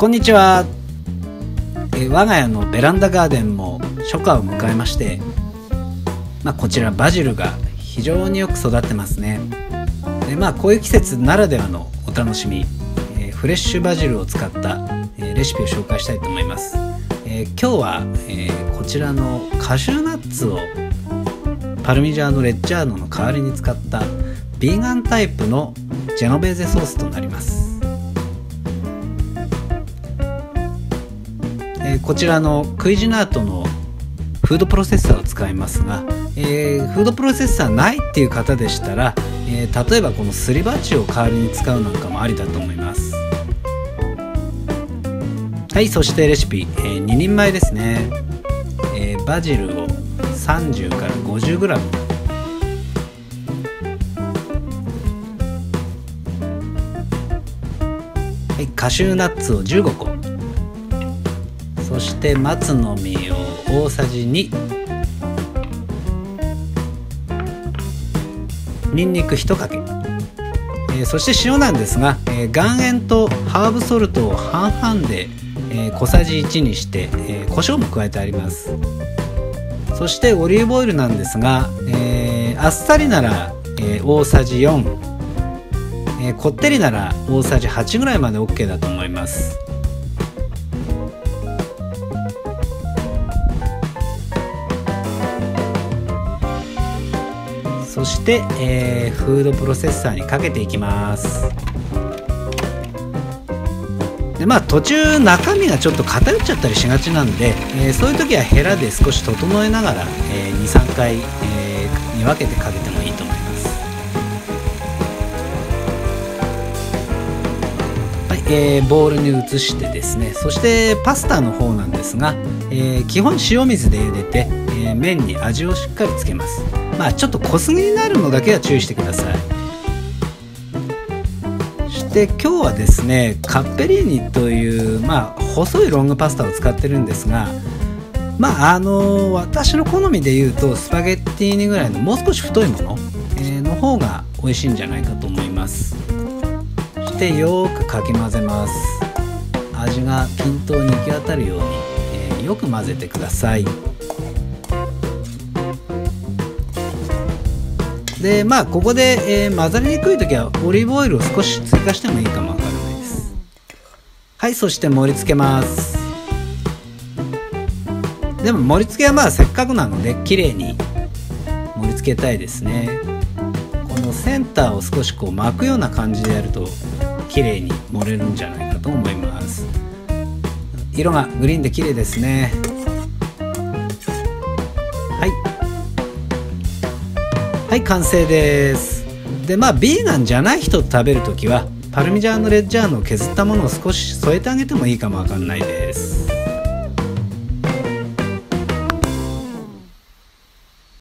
こんにちは。我が家のベランダガーデンも初夏を迎えまして、こちらバジルが非常によく育ってますね。でこういう季節ならではのお楽しみ、フレッシュバジルを使ったレシピを紹介したいと思います。今日はこちらのカシューナッツをパルミジャーノ・レッジャーノの代わりに使ったビーガンタイプのジェノベーゼソースとなります。こちらのクイジナートのフードプロセッサーを使いますが、フードプロセッサーないっていう方でしたら、例えばこのすり鉢を代わりに使うなんかもありだと思います。はい、そしてレシピ、2人前ですね。バジルを30から 50g、はい、カシューナッツを15個、そして松の実を大さじ2、にんにく1かけ、そして塩なんですが、岩塩とハーブソルトを半々で、小さじ1にして、胡椒も加えてあります。そしてオリーブオイルなんですが、あっさりなら、大さじ4、こってりなら大さじ8ぐらいまで OK だと思います。そして、フードプロセッサーにかけていきます。で途中中身がちょっと偏っちゃったりしがちなんで、そういう時はヘラで少し整えながら、2、3回、に分けてかけてもいいと思います。はい、ボウルに移してですね、そしてパスタの方なんですが、基本塩水で茹でて、麺に味をしっかりつけます。ちょっと濃すぎになるのだけは注意してください。そして今日はですね、カッペリーニという、細いロングパスタを使ってるんですが、私の好みで言うとスパゲッティーニぐらいのもう少し太いもの、の方が美味しいんじゃないかと思います。そしてよくかき混ぜます。味が均等に行き渡るように、よく混ぜてください。でここで、混ざりにくい時はオリーブオイルを少し追加してもいいかもわからないです。はい、そして盛り付けます。でも盛り付けはせっかくなので綺麗に盛り付けたいですね。このセンターを少し巻くような感じでやると綺麗に盛れるんじゃないかと思います。色がグリーンで綺麗ですね。はい、完成です。でビーガンじゃない人と食べるときはパルミジャーノ・レッジャーノを削ったものを少し添えてあげてもいいかもわかんないです。